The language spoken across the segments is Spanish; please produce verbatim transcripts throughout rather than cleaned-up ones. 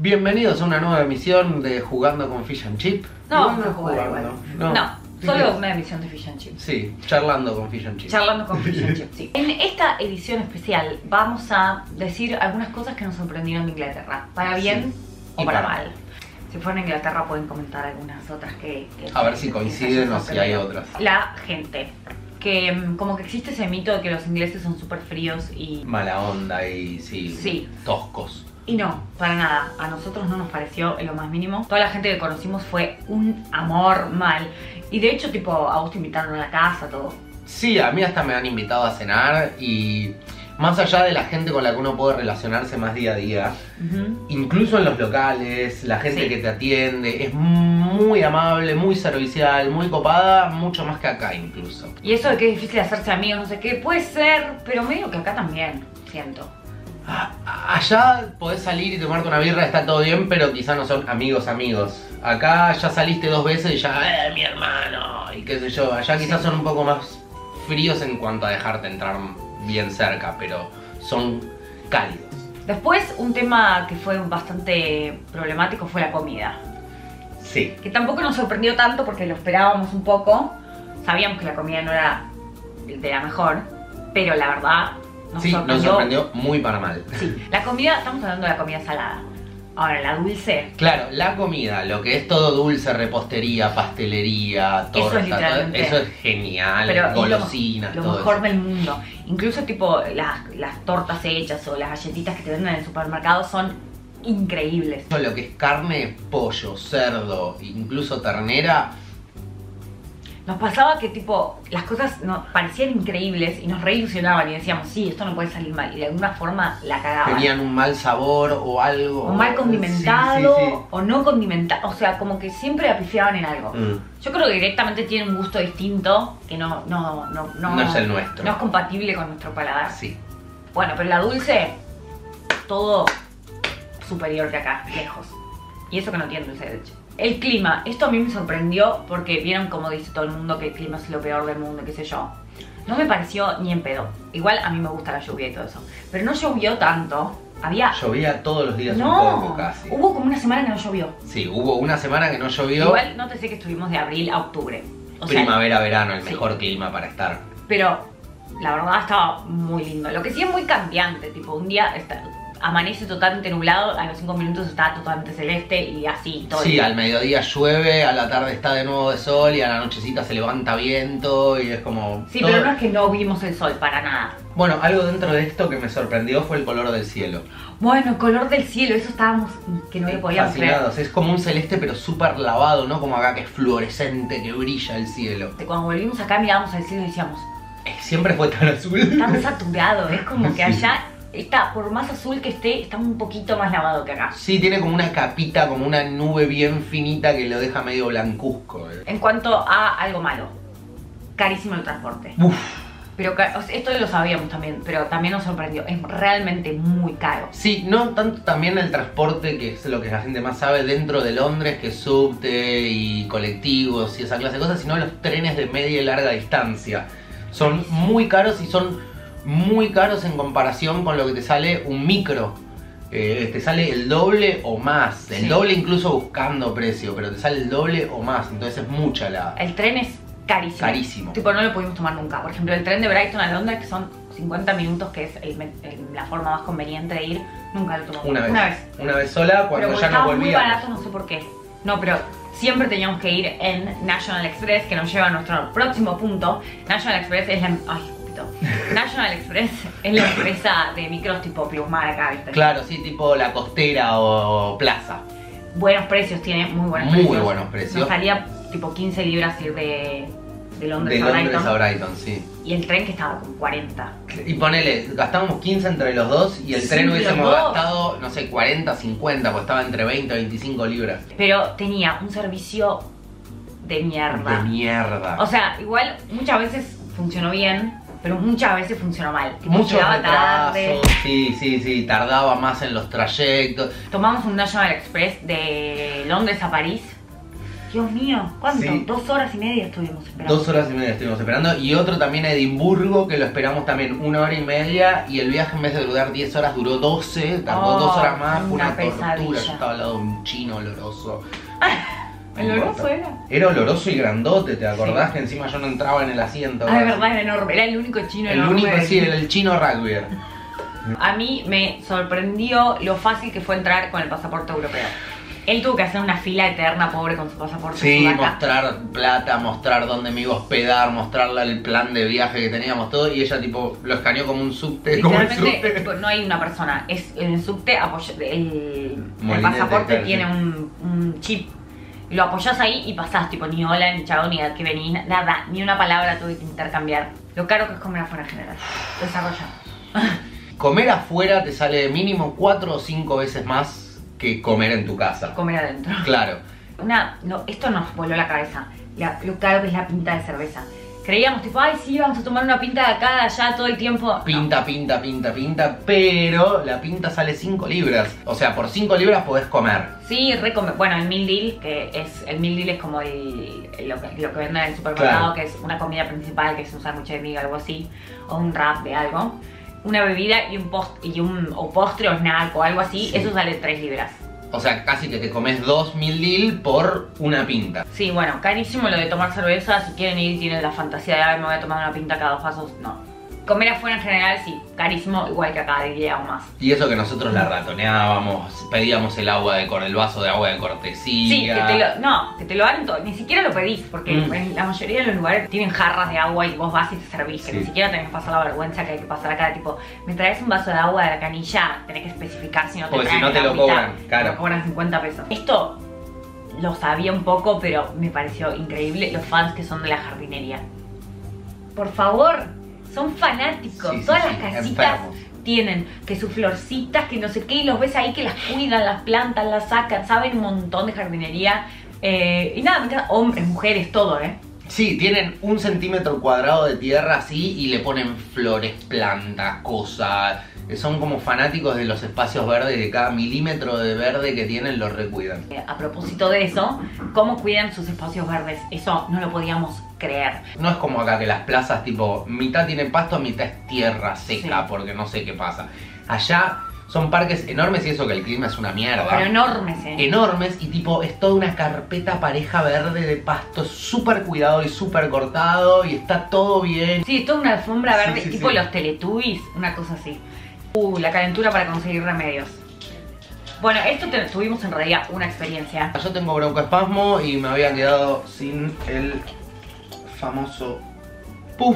Bienvenidos a una nueva emisión de Jugando con Fish and Chip. No, no, no jugando. jugando. No, No, solo una emisión de Fish and Chip. Sí, charlando con Fish and Chip. Charlando con Fish and Chip, sí. En esta edición especial vamos a decir algunas cosas que nos sorprendieron de Inglaterra, para bien Sí. o Y para, para mal. Si fueron a Inglaterra pueden comentar algunas otras que... que A ver si que coinciden les o hayan si hay sorprendido. otras. La gente. Que mm, como que existe ese mito de que los ingleses son súper fríos y... Mala onda y sí, Sí. toscos. Y no, para nada. A nosotros no nos pareció en lo más mínimo. Toda la gente que conocimos fue un amor mal. Y de hecho, tipo, a vos te invitaron a la casa, todo. Sí, a mí hasta me han invitado a cenar y más allá de la gente con la que uno puede relacionarse más día a día, Uh-huh. incluso en los locales, la gente Sí. que te atiende es muy amable, muy servicial, muy copada, mucho más que acá incluso. Y eso de que es difícil hacerse amigos, no sé qué, puede ser, pero medio que acá también, siento. Ah, allá podés salir y tomarte una birra, está todo bien, pero quizá no son amigos amigos. Acá ya saliste dos veces y ya, eh, mi hermano, y qué sé yo. Allá quizás Sí. son un poco más fríos en cuanto a dejarte entrar bien cerca, pero son cálidos. Después, un tema que fue bastante problemático fue la comida. Sí. Que tampoco nos sorprendió tanto porque lo esperábamos un poco. Sabíamos que la comida no era de la mejor, pero la verdad nos Sí, sorprendió. nos sorprendió muy para mal. Sí, la comida, estamos hablando de la comida salada. Ahora, la dulce, Claro, la comida, lo que es todo dulce, repostería, pastelería, Eso es torta, todo- literalmente- eso es genial, pero es lo- golosinas, lo, todo mejor eso. del mundo. Incluso tipo las, las tortas hechas o las galletitas que te venden en el supermercado son increíbles. Todo lo que es carne, pollo, cerdo, incluso ternera, Nos pasaba que tipo las cosas nos parecían increíbles y nos reilusionaban y decíamos, sí, esto no puede salir mal. Y de alguna forma la cagaban. tenían un mal sabor o algo. O mal condimentado, Sí, sí, sí. o no condimentado. O sea, como que siempre la pifiaban en algo. Mm. Yo creo que directamente tiene un gusto distinto que no, no, no, no, No es el nuestro. No es compatible con nuestro paladar. Sí. Bueno, pero la dulce, todo superior que acá, lejos. Y eso que no tiene dulce de leche. El clima, esto a mí me sorprendió porque vieron como dice todo el mundo que el clima es lo peor del mundo, qué sé yo. No me pareció ni en pedo. Igual a mí me gusta la lluvia y todo eso. Pero no llovió tanto. Había... Llovía todos los días no, un poco casi. hubo como una semana que no llovió. Sí, hubo una semana que no llovió. Igual no te sé que estuvimos de abril a octubre. O sea, Primavera, verano, el sí. mejor clima para estar. pero la verdad estaba muy lindo. Lo que sí es muy cambiante, tipo un día está, amanece totalmente nublado, a los cinco minutos está totalmente celeste y así todo el Sí, día. al mediodía llueve, a la tarde está de nuevo de sol y a la nochecita se levanta viento y es como... Sí, todo- pero no es que no vimos el sol para nada. Bueno, algo dentro de esto que me sorprendió fue el color del cielo. Bueno, el color del cielo, eso estábamos que no lo podíamos creer. Fascinados, es como un celeste pero súper lavado, ¿no? Como acá que es fluorescente, que brilla el cielo. Cuando volvimos acá mirábamos al cielo y decíamos, Eh, Siempre fue tan azul. está muy saturado, es como que Sí. allá está, por más azul que esté, está un poquito más lavado que acá. Sí, tiene como una capita, como una nube bien finita que lo deja medio blancuzco. eh. En cuanto a algo malo, carísimo el transporte. Uf. Pero ca- o sea, esto lo sabíamos también, pero también nos sorprendió. Es realmente muy caro. Sí, no tanto también el transporte, que es lo que la gente más sabe dentro de Londres, que es subte y colectivos y esa clase de cosas, sino los trenes de media y larga distancia. Son muy caros y son muy caros en comparación con lo que te sale un micro. Eh, te sale el doble o más, el Sí. doble incluso buscando precio, pero te sale el doble o más, entonces es mucha la... El tren es carísimo. Carísimo. Tipo, no lo pudimos tomar nunca. Por ejemplo, el tren de Brighton a Londres, que son cincuenta minutos, que es el me- el- la forma más conveniente de ir, nunca lo tomamos. Una vez, Una vez. una vez sola cuando Pero ya no estaba muy volvíamos. barato, no sé por qué. No, pero siempre teníamos que ir en National Express, que nos lleva a nuestro próximo punto. National Express es la... Ay, pito. National Express es la empresa de micros tipo Plusmar acá, ¿viste? Claro, sí, tipo La Costera o Plaza. Buenos precios, tiene muy buenos Muy precios. buenos precios. Nos salía tipo quince libras ir de, de Londres, De a Londres Brighton. a Brighton, sí. Y el tren que estaba con cuarenta. Y ponele, gastamos quince entre los dos y el Sí, tren los hubiésemos dos. gastado, no sé, cuarenta, cincuenta, pues estaba entre veinte y veinticinco libras. Pero tenía un servicio de mierda. De mierda. O sea, igual muchas veces funcionó bien, pero muchas veces funcionó mal. Tipo, Muchos llegaba tarde. retrasos, sí, sí, sí, tardaba más en los trayectos. Tomamos un National Express de Londres a París. Dios mío, ¿cuánto? Sí. Dos horas y media estuvimos esperando. Dos horas y media estuvimos esperando. Y otro también a Edimburgo, que lo esperamos también una hora y media. Y el viaje en vez de durar diez horas duró doce. Tardó Oh, dos horas más. Fue una una tortura. pesadilla. Yo estaba al lado de un chino oloroso. ¿El oloroso era? Era oloroso y grandote, ¿te acordás? Sí. Que encima yo no entraba en el asiento. Ah, de verdad, era enorme. Era el único chino El enorme. único, sí, era el chino rugby. A mí me sorprendió lo fácil que fue entrar con el pasaporte europeo. Él tuvo que hacer una fila eterna, pobre, con su pasaporte. Sí, sudaca. mostrar plata, mostrar dónde me iba a hospedar, mostrarle el plan de viaje que teníamos todo. Y ella tipo lo escaneó como un subte. Como el Literalmente, subte. tipo, no hay una persona. Es en el subte, apoya- el, el Molinete, pasaporte claro, tiene sí. un, un chip. Lo apoyás ahí y pasás, tipo, ni hola, ni chao, ni a que venís, nada, ni una palabra tuve que intercambiar. Lo caro que es comer afuera en general. Desarrolla. Comer afuera te sale mínimo cuatro o cinco veces más que comer en tu casa. Comer adentro. Claro. Una, no, esto nos voló la cabeza. La- lo caro que es la pinta de cerveza. Creíamos, tipo, ay, sí, vamos a tomar una pinta de acá, de allá, todo el tiempo. No. Pinta, pinta, pinta, pinta, pero la pinta sale cinco libras. O sea, por cinco libras podés comer. Sí, recome bueno, el meal deal, que es, el meal deal es como el, el- lo, que, lo que venden en el supermercado, Claro. que es una comida principal, que es un sándwich de miga, algo así, o un wrap de algo, una bebida y un post y un o postre o snack o algo así, Sí. eso sale tres libras. O sea, casi que te comes dos mil deal por una pinta. Sí, bueno, carísimo lo de tomar cerveza. Si quieren ir y tienen la fantasía de, ay, me voy a tomar una pinta cada dos pasos, no. Comer afuera en general, sí, carísimo, igual que acá, diría o más. Y eso que nosotros la ratoneábamos, pedíamos el agua de cor- el vaso de agua de cortesía. Sí, que te lo, no, que te lo dan todo, ni siquiera lo pedís, porque Mm. en la mayoría de los lugares tienen jarras de agua y vos vas y te servís, que Sí. ni siquiera tenés que pasar la vergüenza que hay que pasar acá, tipo, me traes un vaso de agua de la canilla, tenés que especificar si no te Porque si traen no te la lo agüita, cobran, claro. te cobran cincuenta pesos. Esto lo sabía un poco, pero me pareció increíble los fans que son de la jardinería. Por favor, son fanáticos, Sí, sí, todas sí, las casitas enfermos. tienen que sus florcitas, que no sé qué, y los ves ahí que las cuidan, las plantan, las sacan, saben un montón de jardinería. Eh, y nada, me encanta, hombres, mujeres, todo, ¿eh? Sí, tienen un centímetro cuadrado de tierra así y le ponen flores, plantas, cosas. Son como fanáticos de los espacios verdes, de cada milímetro de verde que tienen lo recuidan. Eh, A propósito de eso, cómo cuidan sus espacios verdes, eso no lo podíamos creer. No es como acá que las plazas tipo mitad tienen pasto, mitad es tierra seca, Sí. porque no sé qué pasa. Allá son parques enormes y eso que el clima es una mierda. Pero enormes, ¿eh? Enormes y tipo es toda una carpeta pareja verde de pasto súper cuidado y súper cortado y está todo bien. Sí, es toda una alfombra verde, Sí, sí, tipo sí. los Teletubbies, una cosa así. Uh, la calentura para conseguir remedios. Bueno, esto te- tuvimos en realidad una experiencia. Yo tengo broncoespasmo y me había quedado sin el famoso puff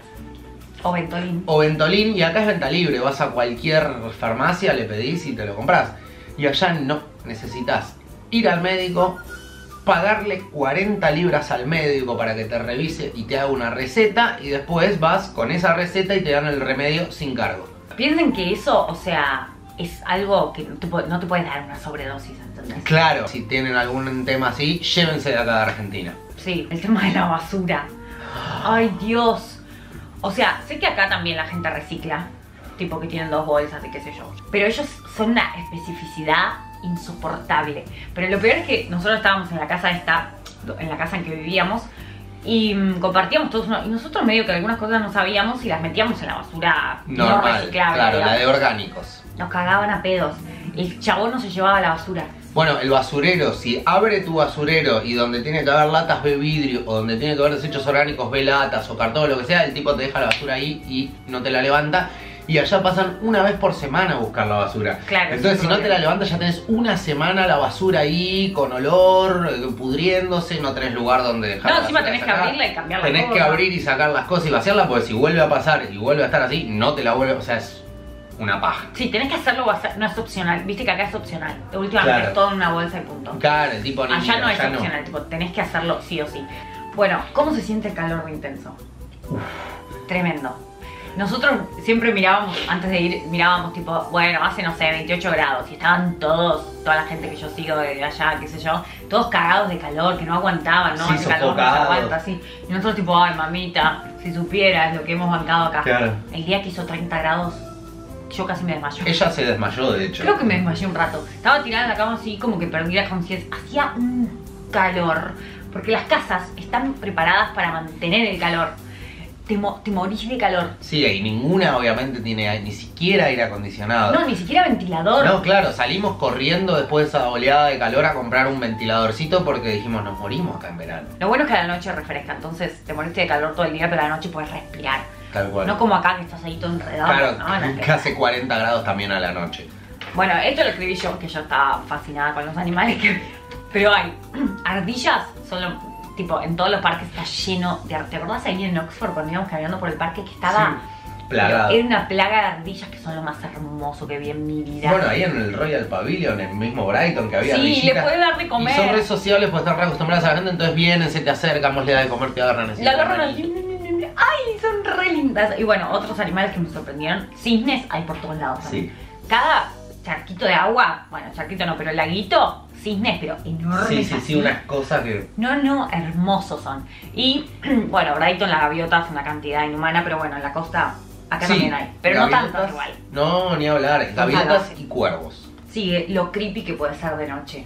O Ventolin. o Ventolin, y acá es venta libre, vas a cualquier farmacia, le pedís y te lo compras. Y allá no, necesitas ir al médico, pagarle cuarenta libras al médico para que te revise y te haga una receta, y después vas con esa receta y te dan el remedio sin cargo. Piensen que eso, o sea, es algo que no te, pu- no te puedes dar una sobredosis, ¿entendés? Claro, si tienen algún tema así, llévense de acá de Argentina. Sí, el tema de la basura. Ay, Dios. O sea, sé que acá también la gente recicla, tipo que tienen dos bolsas y qué sé yo. Pero ellos son una especificidad insoportable. Pero lo peor es que nosotros estábamos en la casa esta, en la casa en que vivíamos, y mm, compartíamos todos uno, y nosotros medio que algunas cosas no sabíamos y las metíamos en la basura no Normal, reciclable. claro, la digamos. de orgánicos. Nos cagaban a pedos. El chabón no se llevaba la basura. Bueno, el basurero, si abre tu basurero y donde tiene que haber latas ve vidrio, o donde tiene que haber desechos orgánicos ve latas o cartón, lo que sea, el tipo te deja la basura ahí y no te la levanta. Y allá pasan una vez por semana a buscar la basura. Claro, Entonces, es un si no te la problema. levantas, ya tenés una semana la basura ahí con olor, eh, pudriéndose, no tenés lugar donde dejar. No, la encima basura tenés que sacada. abrirla y cambiarla. Tenés que abrir y sacar las cosas y vaciarla, porque si vuelve a pasar y vuelve a estar así, no te la vuelve, o sea, es una paja. Sí, tenés que hacerlo, basa- no es opcional. Viste que acá es opcional. De última Claro. metes todo en una bolsa y punto. Claro, el tipo ni Allá mira, no es allá opcional, tipo, tenés que hacerlo sí o sí. Bueno, ¿cómo se siente el calor de intenso? Tremendo. Nosotros siempre mirábamos, antes de ir, mirábamos tipo, bueno, hace, no sé, veintiocho grados. Y estaban todos, toda la gente que yo sigo de allá, qué sé yo, todos cagados de calor, que no aguantaban, ¿no? Sí, El calor no se sofocados. aguanta, así. Y nosotros tipo, ay, mamita, si supieras lo que hemos bancado acá. Claro. El día que hizo treinta grados, yo casi me desmayo. Ella se desmayó, de hecho. Creo que me desmayé un rato. Estaba tirada en la cama así como que perdí la conciencia. Hacía un calor, porque las casas están preparadas para mantener el calor. Te, mo te morís de calor. Sí, y ninguna obviamente tiene ni siquiera aire acondicionado. No, ni siquiera ventilador. No, claro, salimos corriendo después de esa oleada de calor a comprar un ventiladorcito porque dijimos, nos morimos acá en verano. Lo bueno es que a la noche refresca, entonces te moriste de calor todo el día, pero a la noche puedes respirar. Tal cual. No como acá que estás ahí todo enredado. Claro, ¿no? que hace cuarenta grados también a la noche. Bueno, esto lo escribí yo, que yo estaba fascinada con los animales que... Pero hay ardillas, son lo... Tipo, en todos los parques está lleno de ardillas. ¿Te acordás ahí en Oxford cuando íbamos caminando por el parque que estaba... Sí, plagado. Era una plaga de ardillas que son lo más hermoso que vi en mi vida. Bueno, ahí en el Royal Pavilion, en el mismo Brighton, que había sí, ardillitas. le puede dar de comer. Y son re sociables porque están re acostumbradas a la gente, entonces vienen, se te acercan, vos le das de comer, te agarran así. La agarran así. ¡Ay! Son re lindas. Y bueno, otros animales que me sorprendieron. Cisnes hay por todos lados. ¿No? Sí. Cada charquito de agua, bueno, charquito no, pero laguito, cisnes, pero enormes. Sí, sí, así. sí, unas cosas que... No, no, hermosos son. Y bueno, Brighton, la gaviota es una cantidad inhumana, pero bueno, en la costa acá Sí, también hay. Pero gaviotas, no tanto igual. No, ni hablar. Gaviotas salvajes. y cuervos. Sí, lo creepy que puede ser de noche.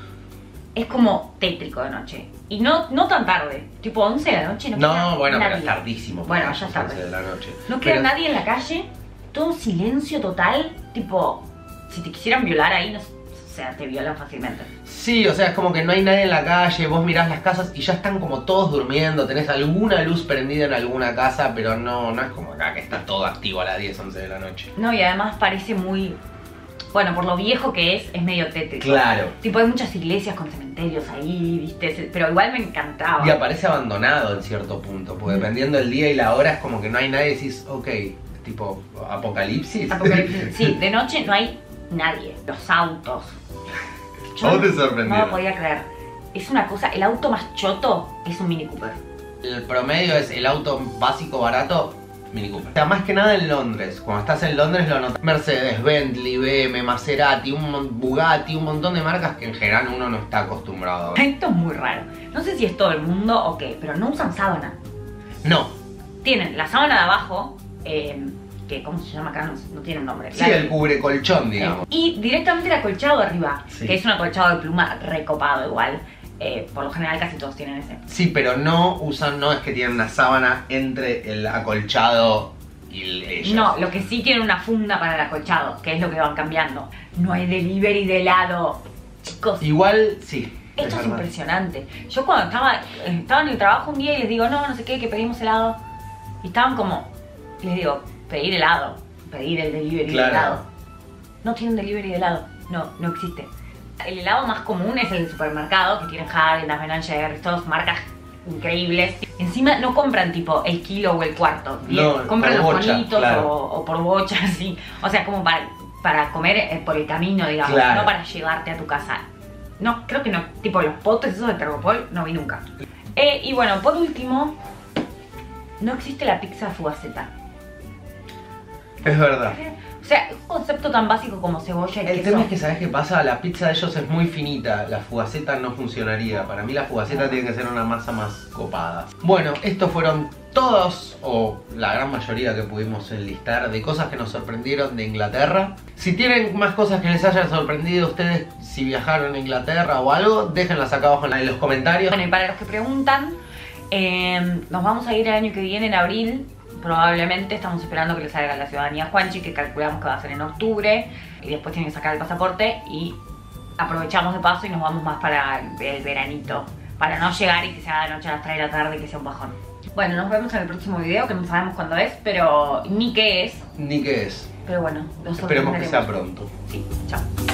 Es como tétrico de noche. Y no, no tan tarde, tipo once de la noche. No, No, queda bueno, nadie. pero es tardísimo. Bueno, para ya es las once tarde. de la noche. No queda Pero- nadie en la calle, todo un silencio total, tipo, si te quisieran violar ahí, no, o sea, te violan fácilmente. Sí, o sea, es como que no hay nadie en la calle, vos mirás las casas y ya están como todos durmiendo, tenés alguna luz prendida en alguna casa, pero no, no es como acá que está todo activo a las diez, once de la noche. No, y además parece muy, bueno, por lo viejo que es, es medio tétrico. Claro. Tipo, hay muchas iglesias con cementerios ahí, viste, pero igual me encantaba. Y aparece abandonado en cierto punto, porque dependiendo del día y la hora es como que no hay nadie y decís, ok, tipo apocalipsis. Apocalipsis. Sí, de noche no hay nadie. Los autos. ¿A vos te no sorprendió? lo podía creer. Es una cosa, el auto más choto es un Mini Cooper. El promedio es el auto básico barato, Mini Cooper. O sea, más que nada en Londres. Cuando estás en Londres lo notas. Mercedes, Bentley, B M, Maserati, un mon- Bugatti, un montón de marcas que en general uno no está acostumbrado a ver. Esto es muy raro. No sé si es todo el mundo o qué, pero no usan sábana. No. Tienen la sábana de abajo, eh, que ¿cómo se llama acá? No, no tiene un nombre. Sí, La- el cubre colchón, digamos. Y directamente el acolchado de arriba, Sí. que es un acolchado de pluma recopado igual. Eh, por lo general casi todos tienen ese. Sí, pero no usan, no es que tienen una sábana entre el acolchado y el, ellos. No, lo que sí tienen una funda para el acolchado, que es lo que van cambiando. No hay delivery de helado. Chicos, Igual, sí. esto es verdad. impresionante. Yo cuando estaba, estaba en el trabajo un día y les digo, no, no sé qué, que pedimos helado. Y estaban como, les digo, pedir helado, pedir el delivery Claro. de helado. No tienen delivery de helado, no, no existe. El helado más común es el del supermercado, que tienen Häagen-Dazs, Ben and Jerry's, todas marcas increíbles. Encima no compran tipo el kilo o el cuarto, No, compran por los bocha, bonitos claro. o, o por bocha, así. O sea, como para, para comer eh, por el camino, digamos, Claro. no para llevarte a tu casa. No, creo que no, tipo los potes esos de Tergopol no vi nunca. Eh, y bueno, por último, no existe la pizza fugaceta. Es verdad. O sea, es un concepto tan básico como cebolla y El queso. tema es que, ¿sabes qué pasa? La pizza de ellos es muy finita, la fugaceta no funcionaría. Para mí la fugaceta tiene que ser una masa más copada. Bueno, estos fueron todos, o la gran mayoría que pudimos enlistar, de cosas que nos sorprendieron de Inglaterra. Si tienen más cosas que les hayan sorprendido a ustedes, si viajaron a Inglaterra o algo, déjenlas acá abajo en los comentarios. Bueno, y para los que preguntan, eh, nos vamos a ir el año que viene, en abril. Probablemente estamos esperando que le salga la ciudadanía a Juanchi, que calculamos que va a ser en octubre. Y después tiene que sacar el pasaporte y aprovechamos de paso y nos vamos más para el, el veranito. Para no llegar y que sea de noche a las tres de la tarde y que sea un bajón. Bueno, nos vemos en el próximo video, que no sabemos cuándo es, pero ni qué es. Ni qué es. Pero bueno, los Esperemos que sea sorprenderemos. pronto. Sí, chao.